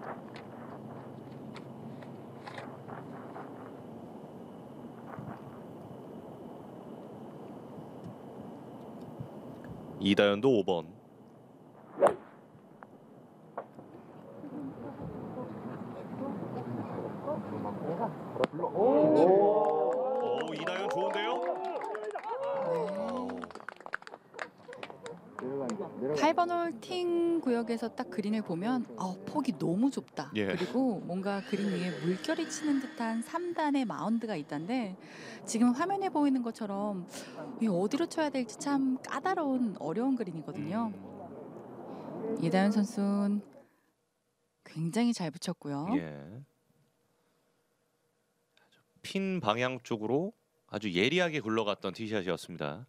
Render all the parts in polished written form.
이다현도 5번. 오, 이다현 좋은데요? 8번 홀 팅 구역에서 딱 그린을 보면 폭이 너무 좁다. 예. 그리고 뭔가 그린 위에 물결이 치는 듯한 3단의 마운드가 있던데 지금 화면에 보이는 것처럼 이 어디로 쳐야 될지 참 까다로운 어려운 그린이거든요. 이다현 선수는 굉장히 잘 붙였고요. 예. 핀 방향 쪽으로 아주 예리하게 굴러갔던 티샷이었습니다.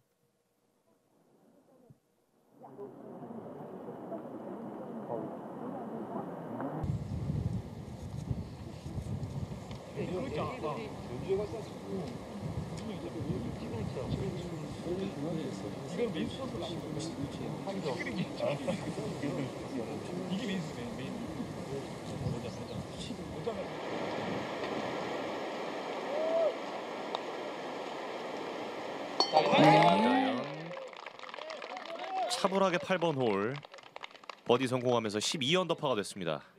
이다현 차분하게 8번 홀 버디 성공하면서 12 언더파가 됐습니다.